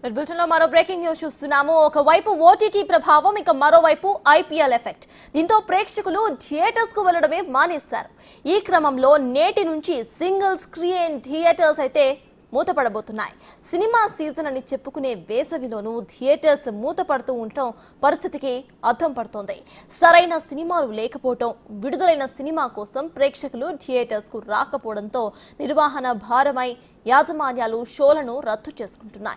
బులెటిన్లో మరో breaking news చూస్తున్నాము. ఒకవైపు ఓటీటీ ప్రభావం, ఇక మరోవైపు ఐపీఎల్ ఎఫెక్ట్. దీంతో ప్రేక్షకులు థియేటర్స్ కు వెళ్లడమే మానేశారు. ఈ క్రమంలో నేటి నుంచి సింగిల్ స్క్రీన్ థియేటర్స్ అయితే మూతపడబోతున్నాయి. సినిమా సీజన్ అని చెప్పుకునే వేసవిలోనూ థియేటర్స్ మూతపడుతూ ఉండటం పరిస్థితికి అద్దం పడుతోంది. సరైన సినిమాలు లేకపోవటం, విడుదలైన సినిమా కోసం ప్రేక్షకులు థియేటర్స్ కు రాకపోవడంతో నిర్వహణ భారమై యాజమాన్యాలు షోలను రద్దు చేసుకుంటున్నాయి.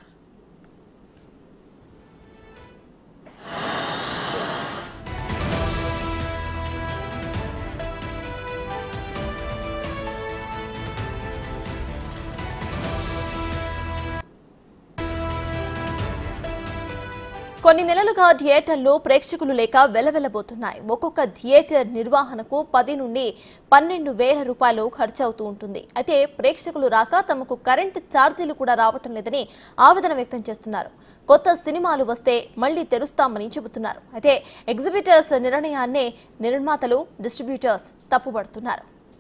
కొన్ని నెలలుగా థియేటర్లు ప్రేక్షకులు లేక వెలవెలబోతున్నాయి. ఒక్కొక్క థియేటర్ నిర్వహణకు 10 నుండి 12,000 రూపాయలు ఖర్చవుతూ ఉంటుంది. అయితే ప్రేక్షకులు రాక తమకు కరెంటు ఛార్జీలు కూడా రావటం లేదని ఆవేదన వ్యక్తం చేస్తున్నారు. కొత్త సినిమాలు వస్తే మళ్లీ తెరుస్తామని చెబుతున్నారు. అయితే ఎగ్జిబిటర్స్ నిర్ణయాన్నే నిర్మాతలు, డిస్ట్రిబ్యూటర్స్ తప్పుపడుతున్నారు.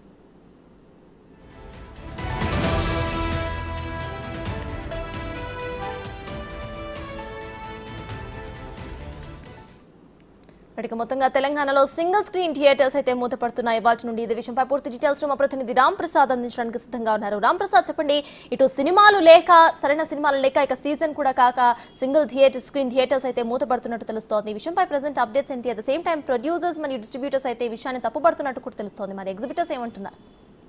మొత్తంగా తెలంగాణలో సింగిల్ స్క్రీన్ థియేటర్స్ అయితే మూతపడుతున్నాయి. వాటి నుండి ఇదే విషయంపై పూర్తి డీటెయిల్స్ మా ప్రతినిధి రామ్ ప్రసాద్ అందించడానికి సిద్ధంగా ఉన్నారు. రామ్ ప్రసాద్, చెప్పండి, ఇటు సినిమాలు లేక, సరైన సినిమాలు లేక, ఇక సీజన్ కూడా కాక సింగిల్ స్క్రీన్ థియేటర్స్ అయితే మూతపడుతున్నట్టు తెలుస్తోంది. ఈ విషయంపై ప్రెజెంట్ అప్డేట్స్ ఏంటి? At the same time producers మరియు డిస్ట్రిబ్యూటర్స్ అయితే ఈ విషయాన్ని తప్పుపడుతున్నట్టు కూడా తెలుస్తోంది. మరి ఎగ్జిబిటర్స్ ఏమంటున్నారు?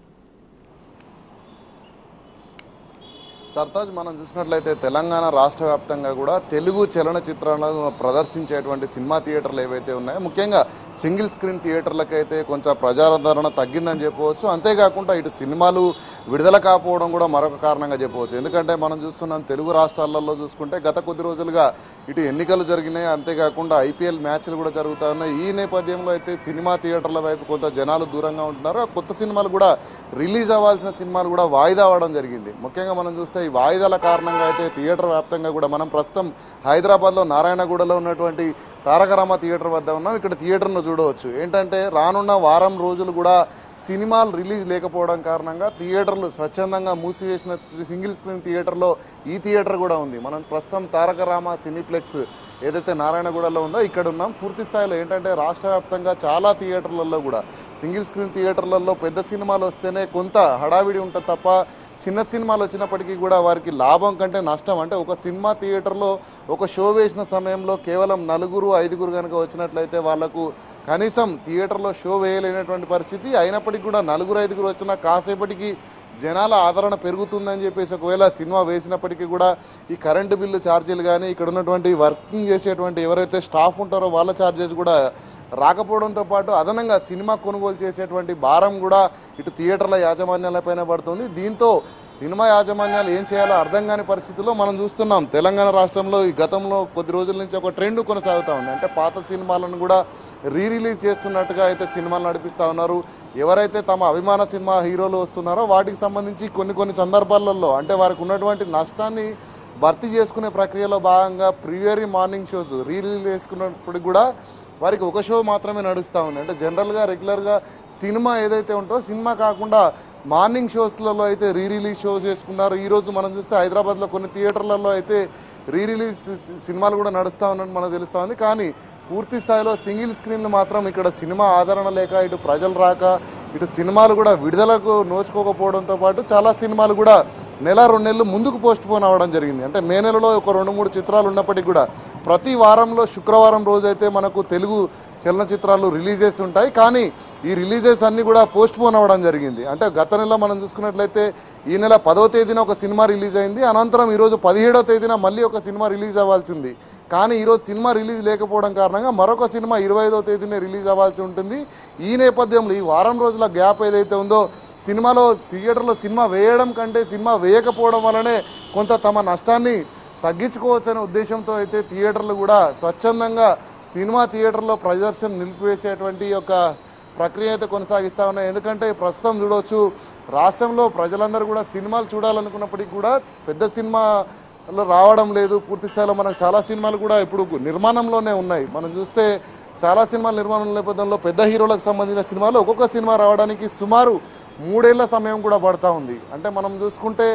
సర్తాజ్, మనం చూసినట్లయితే తెలంగాణ రాష్ట్ర వ్యాప్తంగా కూడా తెలుగు చలనచిత్రాలను ప్రదర్శించేటువంటి సినిమా థియేటర్లు ఏవైతే ఉన్నాయో, ముఖ్యంగా సింగిల్ స్క్రీన్ థియేటర్లకైతే కొంచెం ప్రజాదరణ తగ్గిందని చెప్పవచ్చు. అంతేకాకుండా ఇటు సినిమాలు విడుదల కాకపోవడం కూడా మరొక కారణంగా చెప్పవచ్చు. ఎందుకంటే మనం చూస్తున్నాం, తెలుగు రాష్ట్రాలలో చూసుకుంటే గత కొద్ది రోజులుగా ఇటు ఎన్నికలు జరిగినాయి, అంతేకాకుండా ఐపీఎల్ మ్యాచ్లు కూడా జరుగుతూ ఉన్నాయి. ఈ నేపథ్యంలో అయితే సినిమా థియేటర్ల వైపు కొంత జనాలు దూరంగా ఉంటున్నారు. కొత్త సినిమాలు కూడా రిలీజ్ అవ్వాల్సిన సినిమాలు కూడా వాయిదా అవ్వడం జరిగింది. ముఖ్యంగా మనం చూస్తే ఈ వాయిదాల కారణంగా అయితే థియేటర్ వ్యాప్తంగా కూడా మనం ప్రస్తుతం హైదరాబాద్లో నారాయణగూడలో ఉన్నటువంటి తారక రామ థియేటర్ వద్ద ఉన్నాం. ఇక్కడ థియేటర్ను చూడవచ్చు. ఏంటంటే రానున్న వారం రోజులు కూడా సినిమాలు రిలీజ్ లేకపోవడం కారణంగా థియేటర్లు స్వచ్ఛందంగా మూసివేసిన సింగిల్ స్క్రీన్ థియేటర్లో ఈ థియేటర్ కూడా ఉంది. మనం ప్రస్తుతం తారక రామ సినీప్లెక్స్ ఏదైతే నారాయణగూడలో ఉందో ఇక్కడ ఉన్నాం. పూర్తి స్థాయిలో ఏంటంటే రాష్ట్ర వ్యాప్తంగా చాలా థియేటర్లలో కూడా సింగిల్ స్క్రీన్ థియేటర్లలో పెద్ద సినిమాలు వస్తేనే కొంత హడావిడి ఉంటుంది తప్ప చిన్న సినిమాలు వచ్చినప్పటికీ కూడా వారికి లాభం కంటే నష్టం. అంటే ఒక సినిమా థియేటర్లో ఒక షో వేసిన సమయంలో కేవలం 4-5 కనుక వచ్చినట్లయితే వాళ్లకు కనీసం థియేటర్లో షో వేయలేనటువంటి పరిస్థితి. అయినప్పటికీ కూడా 4-5 వచ్చినా కాసేపటికి జనాల ఆదరణ పెరుగుతుందని చెప్పేసి ఒకవేళ సినిమా వేసినప్పటికీ కూడా ఈ కరెంటు బిల్లు ఛార్జీలు కానీ, ఇక్కడ ఉన్నటువంటి వర్కింగ్ చేసేటువంటి ఎవరైతే స్టాఫ్ ఉంటారో వాళ్ళ ఛార్జెస్ కూడా రాకపోవడంతో పాటు అదనంగా సినిమా కొనుగోలు చేసేటువంటి భారం కూడా ఇటు థియేటర్ల యాజమాన్యాలపైన పడుతుంది. దీంతో సినిమా యాజమాన్యాలు ఏం చేయాలో అర్థం కాని పరిస్థితుల్లో మనం చూస్తున్నాం. తెలంగాణ రాష్ట్రంలో ఈ గతంలో కొద్ది రోజుల నుంచి ఒక ట్రెండ్ కొనసాగుతూ ఉంది. అంటే పాత సినిమాలను కూడా రిలీజ్ చేస్తున్నట్టుగా అయితే సినిమాలు నడిపిస్తూ ఉన్నారు. ఎవరైతే తమ అభిమాన సినిమా హీరోలు వస్తున్నారో వాటికి సంబంధించి కొన్ని సందర్భాలలో అంటే వారికి ఉన్నటువంటి నష్టాన్ని భర్తీ చేసుకునే ప్రక్రియలో భాగంగా ప్రీవియరీ మార్నింగ్ షోస్ రిలీజ్ చేసుకున్నప్పుడు కూడా వారికి ఒక షో మాత్రమే నడుస్తూ ఉంది. అంటే జనరల్గా రెగ్యులర్గా సినిమా ఏదైతే ఉంటుందో సినిమా కాకుండా మార్నింగ్ షోస్లలో అయితే రిలీజ్ షోస్ చేసుకున్నారు. ఈరోజు మనం చూస్తే హైదరాబాద్లో కొన్ని థియేటర్లలో అయితే రిలీజ్ సినిమాలు కూడా నడుస్తూ ఉన్నట్టు మనకు తెలుస్తూ ఉంది. కానీ పూర్తి స్థాయిలో సింగిల్ స్క్రీన్లు మాత్రం ఇక్కడ సినిమా ఆదరణ లేక, ఇటు ప్రజలు రాక, ఇటు సినిమాలు కూడా విడుదలకు నోచుకోకపోవడంతో పాటు చాలా సినిమాలు కూడా 1-2 నెలలు ముందుకు పోస్ట్ పోన్ అవ్వడం జరిగింది. అంటే మే నెలలో ఒక 2-3 చిత్రాలు ఉన్నప్పటికీ కూడా ప్రతి వారంలో శుక్రవారం రోజైతే మనకు తెలుగు చలనచిత్రాలు రిలీజెస్ ఉంటాయి. కానీ ఈ రిలీజెస్ అన్నీ కూడా పోస్ట్ పోన్ అవ్వడం జరిగింది. అంటే గత నెల మనం చూసుకున్నట్లయితే ఈ నెల 10వ తేదీన ఒక సినిమా రిలీజ్ అయింది. అనంతరం ఈరోజు 17వ తేదీన మళ్ళీ ఒక సినిమా రిలీజ్ అవ్వాల్సింది. కానీ ఈరోజు సినిమా రిలీజ్ లేకపోవడం కారణంగా మరొక సినిమా 25వ తేదీనే రిలీజ్ అవ్వాల్సి ఉంటుంది. ఈ నేపథ్యంలో ఈ వారం రోజుల గ్యాప్ ఏదైతే ఉందో సినిమాలో థియేటర్లో సినిమా వేయడం కంటే సినిమా వేయకపోవడం వల్లనే కొంత తమ నష్టాన్ని తగ్గించుకోవచ్చనే ఉద్దేశంతో అయితే థియేటర్లు కూడా స్వచ్ఛందంగా సినిమా థియేటర్లో ప్రదర్శన నిలిపివేసేటువంటి ఒక ప్రక్రియ అయితే కొనసాగిస్తూ ఉన్నాయి. ఎందుకంటే ప్రస్తుతం చూడవచ్చు, రాష్ట్రంలో ప్రజలందరూ కూడా సినిమాలు చూడాలనుకున్నప్పటికీ కూడా పెద్ద సినిమాలో రావడం లేదు. పూర్తి స్థాయిలో మనకు చాలా సినిమాలు కూడా ఇప్పుడు నిర్మాణంలోనే ఉన్నాయి. మనం చూస్తే చాలా సినిమాల నిర్మాణం నేపథ్యంలో పెద్ద హీరోలకు సంబంధించిన సినిమాలు ఒక్కొక్క సినిమా రావడానికి సుమారు 3 ఏళ్ల సమయం కూడా పడతా ఉంది. అంటే మనం చూసుకుంటే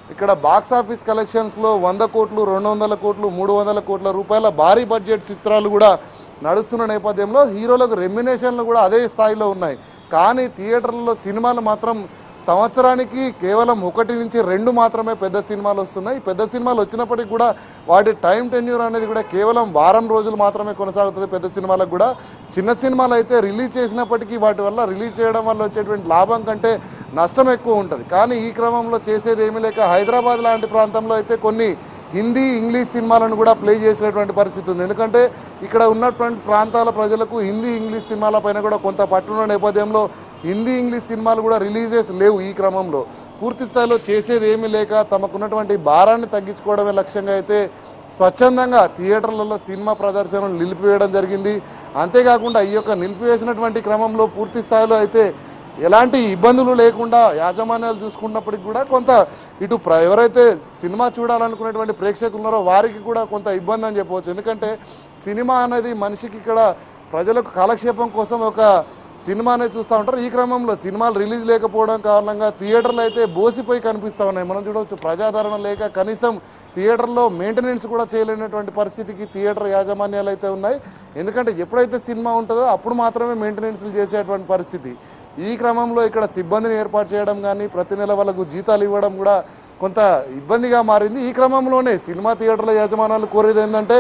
ఇక్కడ బాక్స్ ఆఫీస్ కలెక్షన్స్లో 100 కోట్లు 200 కోట్లు 300 కోట్ల రూపాయల భారీ బడ్జెట్ చిత్రాలు కూడా నడుస్తున్న నేపథ్యంలో హీరోలకు రెమ్యునేషన్లు కూడా అదే స్థాయిలో ఉన్నాయి. కానీ థియేటర్లలో సినిమాలు మాత్రం సంవత్సరానికి కేవలం 1 నుంచి 2 మాత్రమే పెద్ద సినిమాలు వస్తున్నాయి. పెద్ద సినిమాలు వచ్చినప్పటికీ కూడా వాటి టైం టెన్యూర్ అనేది కూడా కేవలం వారం రోజులు మాత్రమే కొనసాగుతుంది. పెద్ద సినిమాలకు కూడా చిన్న సినిమాలు అయితే రిలీజ్ చేసినప్పటికీ వాటి వల్ల రిలీజ్ చేయడం వల్ల వచ్చేటువంటి లాభం కంటే నష్టం ఎక్కువ ఉంటుంది. కానీ ఈ క్రమంలో చేసేది ఏమీ లేక హైదరాబాద్ లాంటి ప్రాంతంలో అయితే కొన్ని హిందీ ఇంగ్లీష్ సినిమాలను కూడా ప్లే చేసినటువంటి పరిస్థితి ఉంది. ఎందుకంటే ఇక్కడ ఉన్నటువంటి ప్రాంతాల ప్రజలకు హిందీ ఇంగ్లీష్ సినిమాల పైన కూడా కొంత పట్టున్న నేపథ్యంలో హిందీ ఇంగ్లీష్ సినిమాలు కూడా రిలీజెస్ లేవు. ఈ క్రమంలో పూర్తి స్థాయిలో చేసేది ఏమీ లేక తమకున్నటువంటి భారాన్ని తగ్గించుకోవడమే లక్ష్యంగా అయితే స్వచ్ఛందంగా థియేటర్లలో సినిమా ప్రదర్శనలు నిలిపివేయడం జరిగింది. అంతేకాకుండా ఈ యొక్క నిలిపివేసినటువంటి క్రమంలో పూర్తి స్థాయిలో అయితే ఎలాంటి ఇబ్బందులు లేకుండా యాజమాన్యాలు చూసుకున్నప్పటికీ కూడా కొంత ఇటు ఎవరైతే సినిమా చూడాలనుకునేటువంటి ప్రేక్షకులు ఉన్నారో వారికి కూడా కొంత ఇబ్బంది అని చెప్పవచ్చు. ఎందుకంటే సినిమా అనేది మనిషికి ఇక్కడ ప్రజలకు కాలక్షేపం కోసం ఒక సినిమా అనేది చూస్తూ ఉంటారు. ఈ క్రమంలో సినిమాలు రిలీజ్ లేకపోవడం కారణంగా థియేటర్లు అయితే బోసిపోయి కనిపిస్తూ ఉన్నాయి. మనం చూడవచ్చు ప్రజాదరణ లేక కనీసం థియేటర్లో మెయింటెనెన్స్ కూడా చేయలేనటువంటి పరిస్థితికి థియేటర్ యాజమాన్యాలు అయితే ఉన్నాయి. ఎందుకంటే ఎప్పుడైతే సినిమా ఉంటుందో అప్పుడు మాత్రమే మెయింటెనెన్స్లు చేసేటువంటి పరిస్థితి. ఈ క్రమంలో ఇక్కడ సిబ్బందిని ఏర్పాటు చేయడం కానీ ప్రతి నెల వాళ్ళకు జీతాలు ఇవ్వడం కూడా కొంత ఇబ్బందిగా మారింది. ఈ క్రమంలోనే సినిమా థియేటర్ల యాజమాన్యాలు కోరేది ఏంటంటే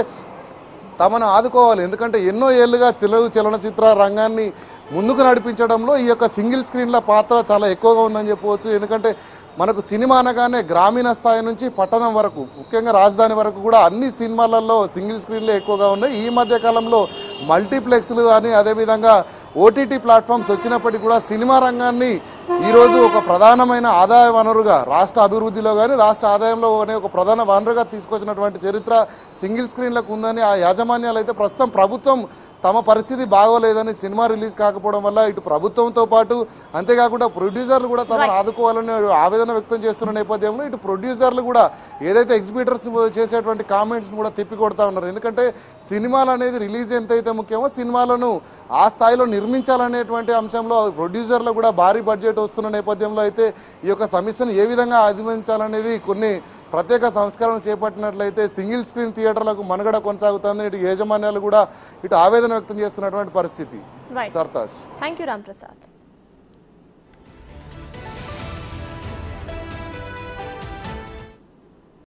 తమను ఆదుకోవాలి. ఎందుకంటే ఎన్నో ఏళ్లుగా తెలుగు చలనచిత్ర రంగాన్ని ముందుకు నడిపించడంలో ఈ యొక్క సింగిల్ స్క్రీన్ల పాత్ర చాలా ఎక్కువగా ఉందని చెప్పవచ్చు. ఎందుకంటే మనకు సినిమా అనగానే గ్రామీణ స్థాయి నుంచి పట్టణం వరకు ముఖ్యంగా రాజధాని వరకు కూడా అన్ని సినిమాలలో సింగిల్ స్క్రీన్లే ఎక్కువగా ఉన్నాయి. ఈ మధ్య కాలంలో మల్టీప్లెక్స్లు కానీ అదేవిధంగా ఓటీటీ ప్లాట్ఫామ్స్ వచ్చినప్పటికీ కూడా సినిమా రంగాన్ని ఈరోజు ఒక ప్రధానమైన ఆదాయ వనరుగా రాష్ట్ర అభివృద్ధిలో కానీ రాష్ట్ర ఆదాయంలో ఒక ప్రధాన వనరుగా తీసుకొచ్చినటువంటి చరిత్ర సింగిల్ స్క్రీన్లకు ఉందని ఆ యాజమాన్యాలు అయితే ప్రస్తుతం ప్రభుత్వం తమ పరిస్థితి బాగోలేదని సినిమా రిలీజ్ కాకపోవడం వల్ల ఇటు ప్రభుత్వంతో పాటు అంతేకాకుండా ప్రొడ్యూసర్లు కూడా తమను ఆదుకోవాలని ఆవేదన వ్యక్తం చేస్తున్న నేపథ్యంలో ఇటు ప్రొడ్యూసర్లు కూడా ఏదైతే ఎగ్జిబిటర్స్ చేసేటువంటి కామెంట్స్ కూడా తిప్పికొడతా ఉన్నారు. ఎందుకంటే సినిమాలు అనేది రిలీజ్ ఎంతైతే ముఖ్యమో సినిమాలను ఆ స్థాయిలో నిర్మించాలనేటువంటి అంశంలో ప్రొడ్యూసర్లు కూడా భారీ బడ్జెట్ వస్తున్న నేపథ్యంలో అయితే ఈ యొక్క సమస్యను ఏ విధంగా అధిగమించాలనేది కొన్ని ప్రత్యేక సంస్కరణలు చేపట్టినట్లయితే సింగిల్ స్క్రీన్ థియేటర్లకు మనుగడ కొనసాగుతుంది. ఇటు యాజమాన్యాలు కూడా ఇటు ఆవేదన వ్యక్తం చేస్తున్నటువంటి పరిస్థితి. Right. Sartaj. Thank you Ram Prasad.